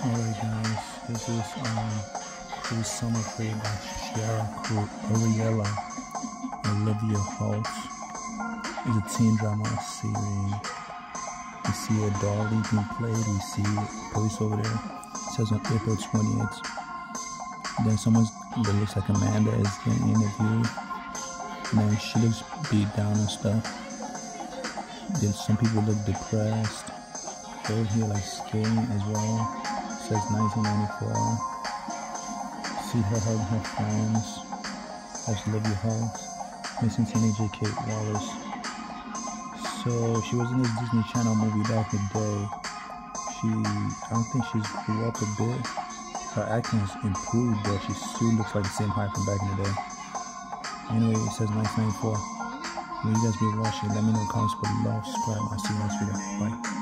Alright guys, this is Summer Play by Ciara Ariella and Olivia Holt. It's a teen drama series. We see a dolly being played, we see police over there. It says on April 20th. Then someone that looks like Amanda is getting interviewed. And then she looks beat down and stuff. Then some people look depressed. They're here like skating as well. It says 1994. See her hugging her friends. That's Olivia Holt. Missing teenager Kate Wallace. So she was in this Disney Channel movie back in the day. I don't think she's grew up a bit. Her acting has improved, but she still looks like the same height from back in the day. Anyway, it says 1994. Will you guys be watching? Let me know in the comments below. Subscribe. I'll see you next video. Bye.